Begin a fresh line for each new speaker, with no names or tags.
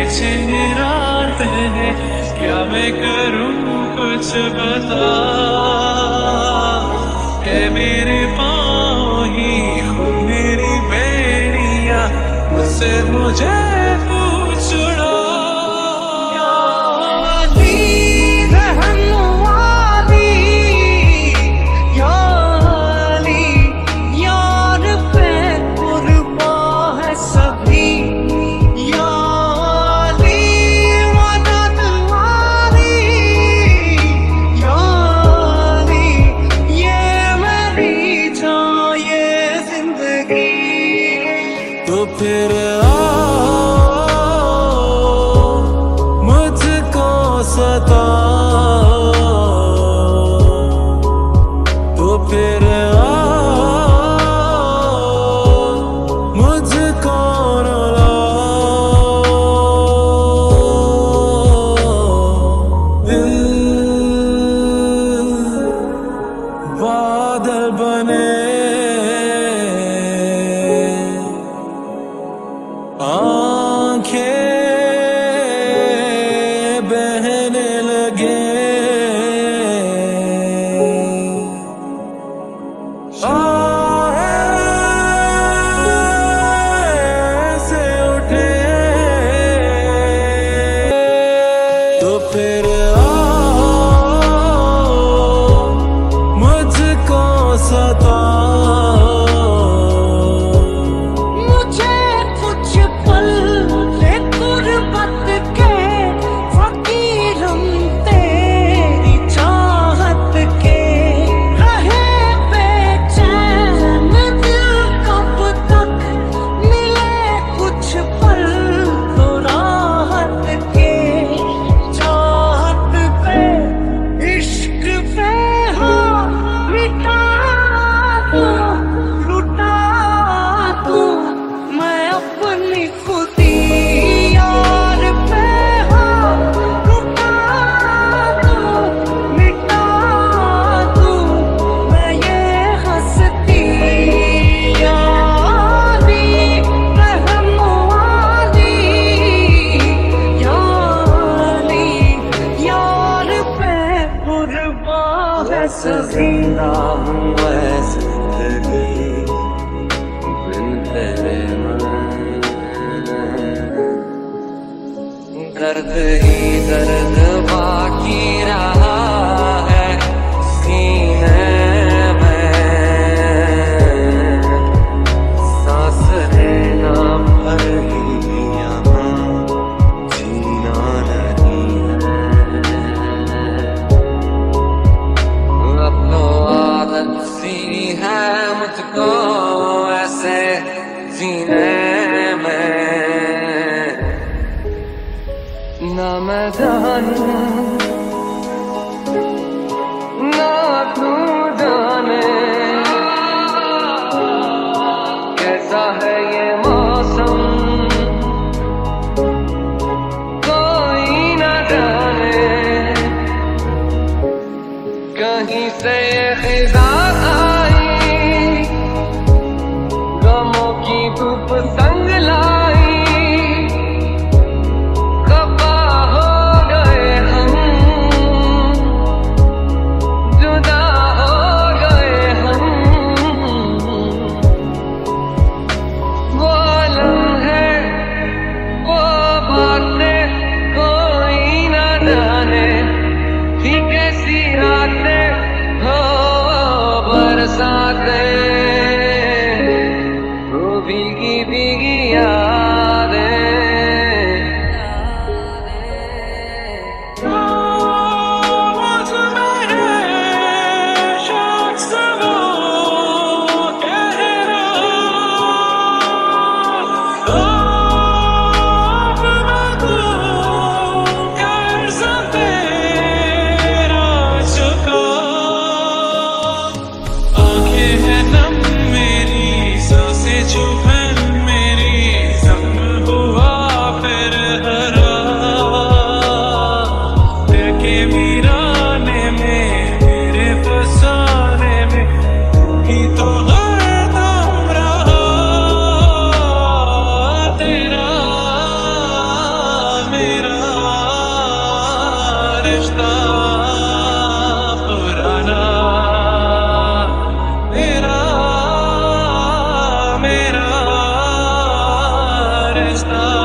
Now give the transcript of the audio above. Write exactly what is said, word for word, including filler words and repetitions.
बेचैन रातें हैं, क्या मैं करूं कुछ बता। है मेरे पाँव ही खुद मेरी बेड़ियां, मुझसे मुझे पूछना। तो फिर आओ मुझको सताओ, तो फिर आओ मुझको रुलाओ। दिल बादल बने, आंखें बहने लगे, ऐसे उठे, तो फिर आओ मुझको सताओ।
ऐसा जिंदा हूँ ऐसे जिंदगी बिन तेरे मन, दर्द ही दर्द बाकी रहा है सीने में, सांस लेना भर ही यहाँ जीना नहीं है। अब तो आदत सी है मुझको ऐसे जीने में, ना मैं जानूं ना तू जाने कैसा है ये मौसम, कोई ना जाने कहीं से ये खिज़ा आई, गमों की धूप संग लाई, भीगी भीगी यादें।
चुभन मेरी रास्ता